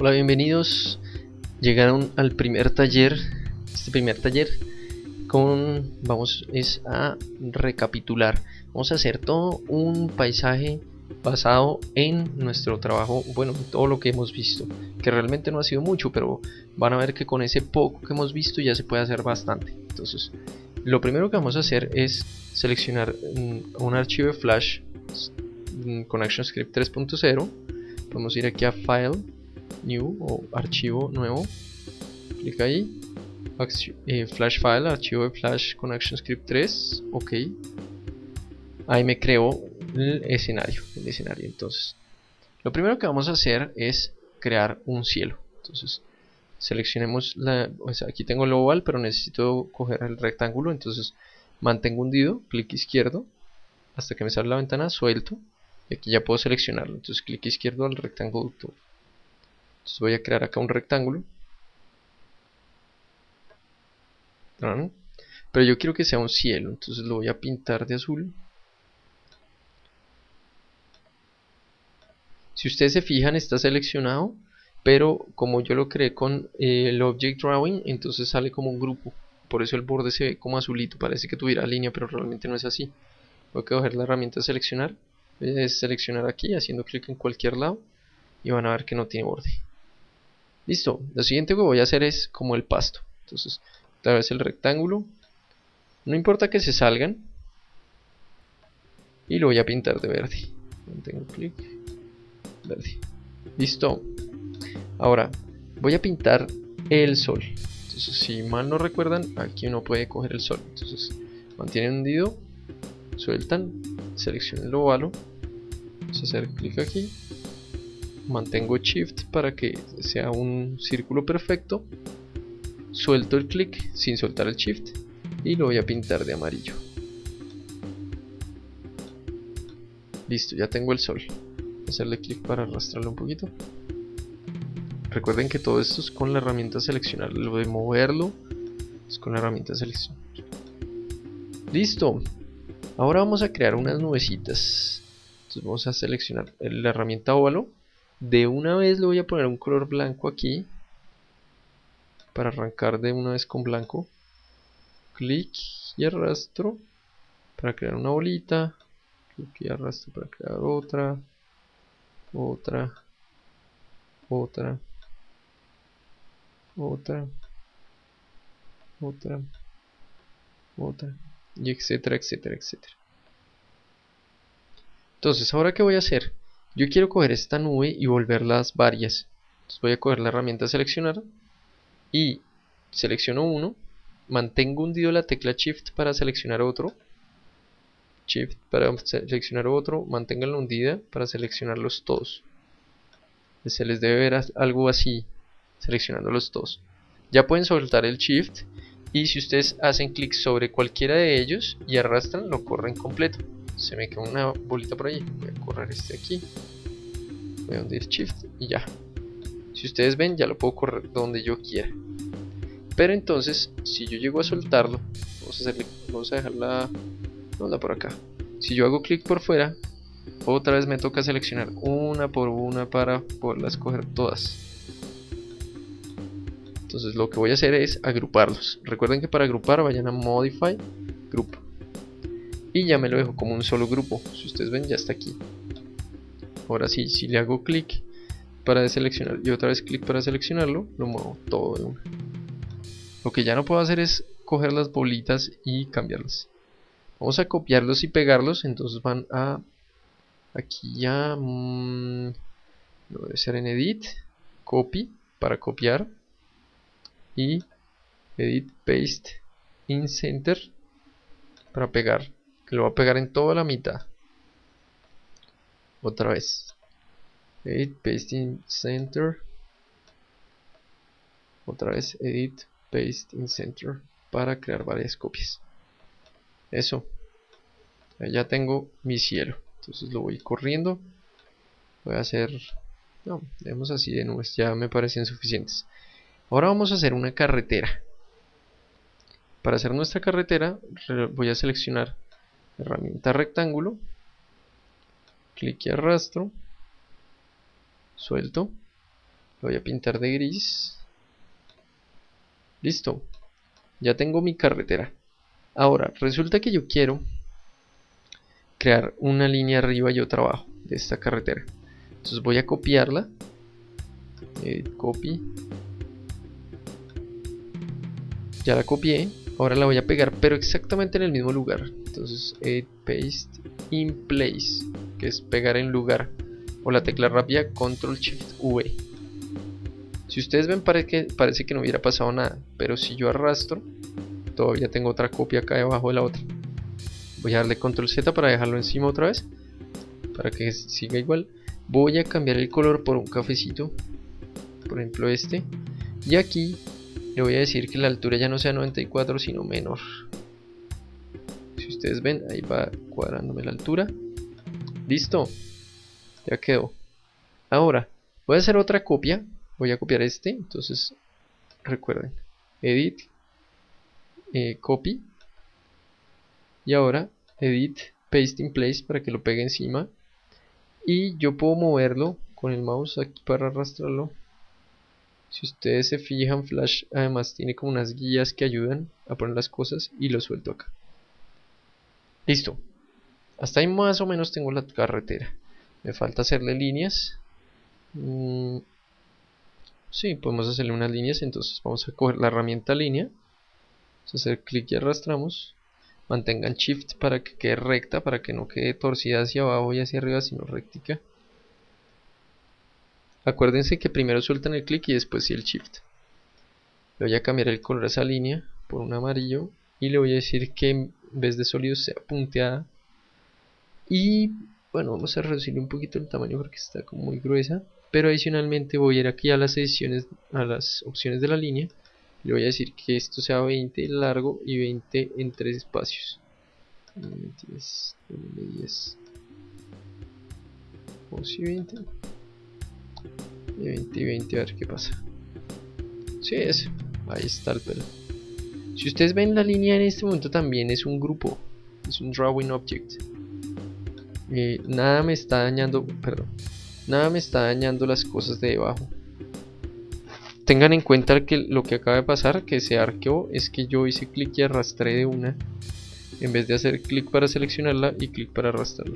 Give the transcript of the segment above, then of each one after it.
Hola, bienvenidos. Llegaron al primer taller. Este primer taller vamos a recapitular. Vamos a hacer todo un paisaje basado en nuestro trabajo, bueno, todo lo que hemos visto, que realmente no ha sido mucho, pero van a ver que con ese poco que hemos visto ya se puede hacer bastante. Entonces, lo primero que vamos a hacer es seleccionar un archivo de Flash con ActionScript 3.0. Vamos a ir aquí a File, New o Archivo Nuevo. Clic ahí. Flash File, archivo de Flash con ActionScript 3. Ok. Ahí me creo el escenario. Entonces, lo primero que vamos a hacer es crear un cielo. Entonces, seleccionemos aquí tengo el oval, pero necesito coger el rectángulo. Entonces, mantengo hundido, clic izquierdo, hasta que me sale la ventana, suelto. Y aquí ya puedo seleccionarlo. Entonces, clic izquierdo al rectángulo. Entonces, voy a crear acá un rectángulo. Pero yo quiero que sea un cielo, entonces lo voy a pintar de azul. Si ustedes se fijan, está seleccionado, pero como yo lo creé con el Object Drawing, entonces sale como un grupo. Por eso el borde se ve como azulito, parece que tuviera línea, pero realmente no es así. Voy a coger la herramienta de seleccionar, voy a seleccionar aquí haciendo clic en cualquier lado y van a ver que no tiene borde. Listo, lo siguiente que voy a hacer es como el pasto. Entonces, otra vez el rectángulo, no importa que se salgan, y lo voy a pintar de verde. Mantengo clic, verde. Listo. Ahora voy a pintar el sol. Entonces, si mal no recuerdan, aquí uno puede coger el sol. Entonces, mantienen hundido, sueltan, seleccionen el óvalo, vamos a hacer clic aquí, mantengo Shift para que sea un círculo perfecto, suelto el clic sin soltar el Shift y lo voy a pintar de amarillo. Listo, ya tengo el sol. Voy a hacerle clic para arrastrarlo un poquito. Recuerden que todo esto es con la herramienta seleccionar. Lo de moverlo es con la herramienta seleccionar. Listo. Ahora vamos a crear unas nubecitas. Entonces vamos a seleccionar la herramienta óvalo. De una vez le voy a poner un color blanco aquí, para arrancar de una vez con blanco. Clic y arrastro para crear una bolita. Clic y arrastro para crear otra. Otra. Y etcétera. Entonces, ¿ahora qué voy a hacer? Yo quiero coger esta nube y volverlas varias. Entonces voy a coger la herramienta seleccionar y selecciono uno, mantengo hundido la tecla Shift para seleccionar otro, Shift para seleccionar otro, manténganla hundida para seleccionarlos todos. Se les debe ver algo así, seleccionándolos todos. Ya pueden soltar el Shift y si ustedes hacen clic sobre cualquiera de ellos y arrastran, lo corren completo. Se me queda una bolita por ahí, voy a correr este aquí, voy a hundir Shift y ya. Si ustedes ven, ya lo puedo correr donde yo quiera. Pero entonces, si yo llego a soltarlo, vamos a dejarla por acá. Si yo hago clic por fuera, otra vez me toca seleccionar una por una para poderlas coger todas. Entonces lo que voy a hacer es agruparlos. Recuerden que para agrupar vayan a Modify, Group. Y ya me lo dejo como un solo grupo. Si ustedes ven, ya está aquí. Ahora sí, si le hago clic para deseleccionar y otra vez clic para seleccionarlo, lo muevo todo de una. Lo que ya no puedo hacer es coger las bolitas y cambiarlas. Vamos a copiarlos y pegarlos. Entonces van a aquí ya no debe ser en Edit, Copy para copiar y Edit Paste in Center para pegar, que lo va a pegar en toda la mitad. Otra vez Edit Paste in Center, otra vez Edit Paste in Center para crear varias copias. Eso, ya tengo mi cielo. Entonces lo voy corriendo. Voy a hacer, no, dejemos así de nubes, ya me parecen suficientes. Ahora vamos a hacer una carretera. Para hacer nuestra carretera voy a seleccionar herramienta rectángulo, clic y arrastro, suelto, Lo voy a pintar de gris. Listo. Ya tengo mi carretera. Ahora, resulta que yo quiero crear una línea arriba y otra abajo de esta carretera. Entonces voy a copiarla. Copy. Ya la copié. Ahora la voy a pegar, pero exactamente en el mismo lugar. Entonces, paste in place, que es pegar en lugar. O la tecla rápida, Control Shift V. Si ustedes ven, parece que no hubiera pasado nada. Pero si yo arrastro, todavía tengo otra copia acá debajo de la otra. Voy a darle Control Z para dejarlo encima otra vez, para que siga igual. Voy a cambiar el color por un cafecito, por ejemplo este. Y aquí le voy a decir que la altura ya no sea 94 sino menor. Si ustedes ven, ahí va cuadrándome la altura. Listo, ya quedó. Ahora voy a hacer otra copia. Voy a copiar este, entonces recuerden, edit, copy. Y ahora edit, paste in place para que lo pegue encima. Y yo puedo moverlo con el mouse aquí para arrastrarlo. Si ustedes se fijan, Flash además tiene como unas guías que ayudan a poner las cosas, y lo suelto acá. Listo. Hasta ahí más o menos tengo la carretera. Me falta hacerle líneas. Sí, podemos hacerle unas líneas. Entonces vamos a coger la herramienta línea. Vamos a hacer clic y arrastramos. Mantengan Shift para que quede recta, para que no quede torcida hacia abajo y hacia arriba, sino rectica. Acuérdense que primero sueltan el clic y después sí el Shift. Le voy a cambiar el color a esa línea por un amarillo. Y le voy a decir que en vez de sólido sea punteada. Y bueno, vamos a reducirle un poquito el tamaño porque está como muy gruesa. Pero adicionalmente voy a ir aquí a las ediciones, a las opciones de la línea. Le voy a decir que esto sea 20 largo y 20 en 3 espacios. 10, 10. O si 20. Y 20 y 20, a ver qué pasa. Sí, es. Ahí está el pelo. Si ustedes ven, la línea en este momento también es un grupo. Es un drawing object. Nada me está dañando. Perdón. Nada me está dañando las cosas de debajo. Tengan en cuenta que lo que acaba de pasar, que se arqueó, es que yo hice clic y arrastré de una, en vez de hacer clic para seleccionarla y clic para arrastrarla.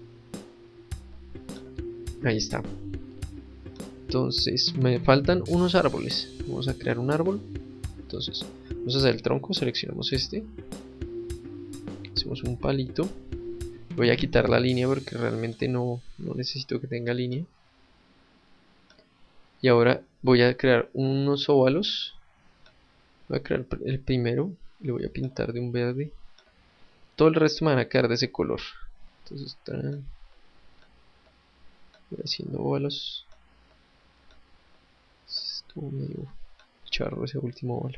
Ahí está. Entonces me faltan unos árboles. Vamos a crear un árbol. Entonces vamos a hacer el tronco, seleccionamos este, hacemos un palito. Voy a quitar la línea porque realmente no necesito que tenga línea. Y ahora voy a crear unos óvalos. Voy a crear el primero, le voy a pintar de un verde. Todo el resto me van a quedar de ese color. Entonces voy haciendo óvalos. Estuvo medio charro ese último óvalo.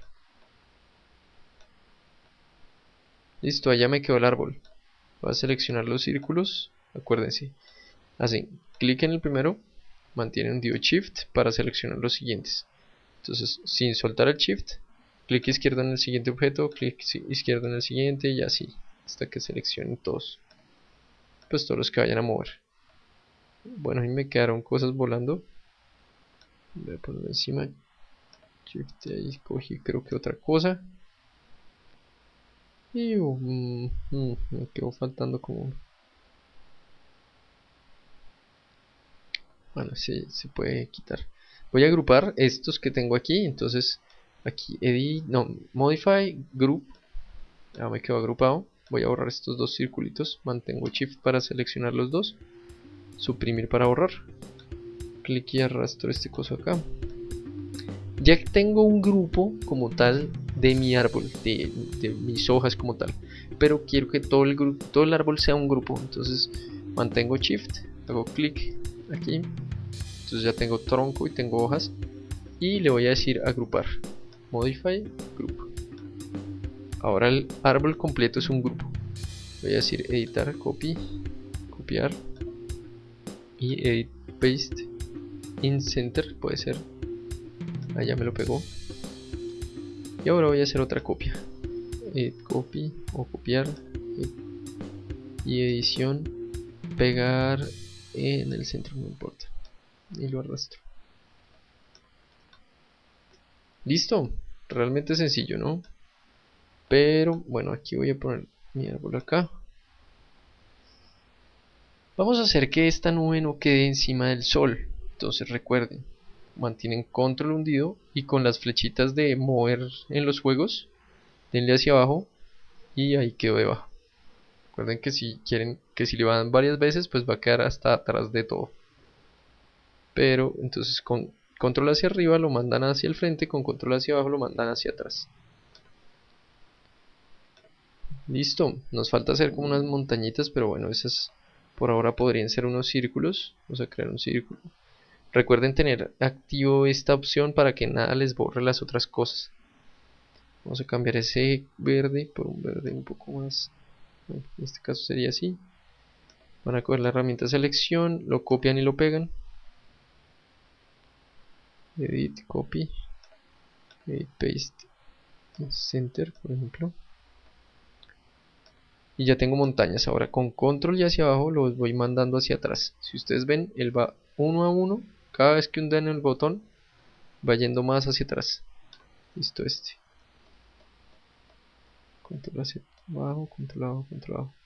Listo, allá me quedó el árbol. Voy a seleccionar los círculos. Acuérdense, hacen clic en el primero, mantienen Shift para seleccionar los siguientes. Entonces, sin soltar el Shift, clic izquierdo en el siguiente objeto, clic izquierdo en el siguiente y así, hasta que seleccionen todos. Pues todos los que vayan a mover. Bueno, ahí me quedaron cosas volando. Voy a ponerlo encima. Shift, ahí cogí creo que otra cosa. Y me quedó faltando como... Bueno, sí, se puede quitar. Voy a agrupar estos que tengo aquí. Entonces, aquí edit, no, modify, group. Ya me quedó agrupado. Voy a borrar estos dos circulitos. Mantengo Shift para seleccionar los dos. Suprimir para borrar. Clic y arrastro este coso acá. Ya tengo un grupo como tal de mi árbol, de mis hojas como tal. Pero quiero que todo el árbol sea un grupo. Entonces mantengo Shift, hago clic aquí. Entonces ya tengo tronco y tengo hojas. Y le voy a decir agrupar. Modify, group. Ahora el árbol completo es un grupo. Voy a decir editar, copy, copiar. Y edit, paste, in center, puede ser. Ahí ya me lo pegó. Y ahora voy a hacer otra copia. Edit, copy o copiar. Y edición, pegar en el centro, no importa. Y lo arrastro. Listo, realmente sencillo, ¿no? Pero bueno, aquí voy a poner mi árbol acá. Vamos a hacer que esta nube no quede encima del sol. Entonces recuerden, mantienen control hundido y con las flechitas de mover en los juegos, denle hacia abajo y ahí quedó debajo. Recuerden que si quieren, que si le van varias veces, pues va a quedar hasta atrás de todo. Pero entonces con control hacia arriba lo mandan hacia el frente, con control hacia abajo lo mandan hacia atrás. Listo, nos falta hacer como unas montañitas, pero bueno, esas por ahora podrían ser unos círculos. Vamos a crear un círculo. Recuerden tener activo esta opción para que nada les borre las otras cosas. Vamos a cambiar ese verde por un verde un poco más, bueno, en este caso sería así. Van a coger la herramienta selección, lo copian y lo pegan. Edit, copy, edit, paste, center, por ejemplo. Y ya tengo montañas. Ahora con control y hacia abajo los voy mandando hacia atrás. Si ustedes ven, él va uno a uno. Cada vez que hunden el botón, va yendo más hacia atrás. Listo este. Control hacia abajo, control abajo, control abajo.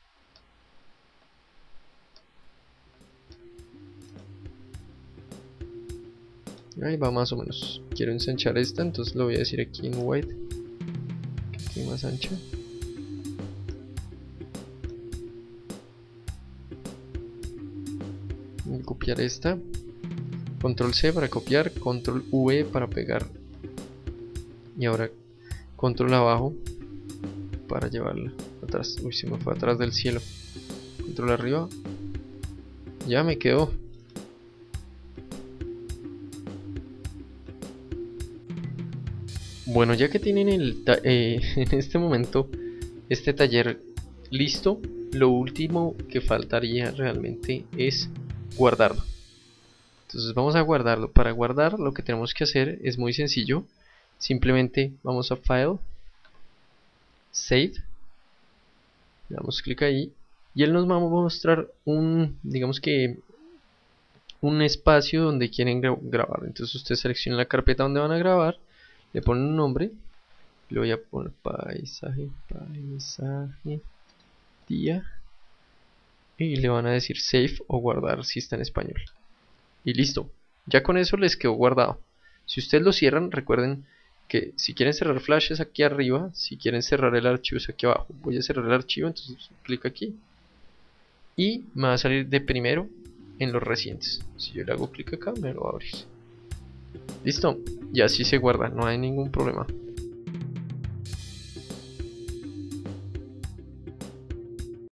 Ahí va más o menos. Quiero ensanchar esta, entonces lo voy a decir aquí en white, que esté más ancha. Voy a copiar esta. Control C para copiar, control V para pegar. Y ahora control abajo para llevarla atrás. Uy, se me fue atrás del cielo. Control arriba. Ya me quedó. Bueno, ya que tienen en este momento este taller listo, lo último que faltaría realmente es guardarlo. Entonces vamos a guardarlo. Para guardar lo que tenemos que hacer es muy sencillo. Simplemente vamos a File, Save, le damos clic ahí y él nos va a mostrar digamos que un espacio donde quieren grabar. Entonces ustedes seleccionan la carpeta donde van a grabar, le ponen un nombre, le voy a poner paisaje día y le van a decir save o guardar si está en español. Y listo, ya con eso les quedó guardado. Si ustedes lo cierran, recuerden que si quieren cerrar Flash es aquí arriba, si quieren cerrar el archivo es aquí abajo. Voy a cerrar el archivo, entonces clic aquí y me va a salir de primero en los recientes. Si yo le hago clic acá me lo va a abrir. Listo, y así se guarda, no hay ningún problema.